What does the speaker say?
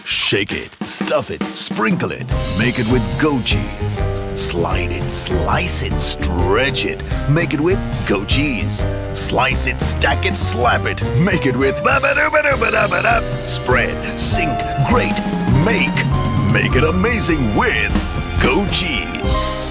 Shake it, stuff it, sprinkle it, make it with goat cheese. Slide it, slice it, stretch it, make it with goat cheese. Slice it, stack it, slap it, make it with ba-ba-doo-ba-doo-ba-da-ba-da. Spread, sink, grate, make. Make it amazing with goat cheese.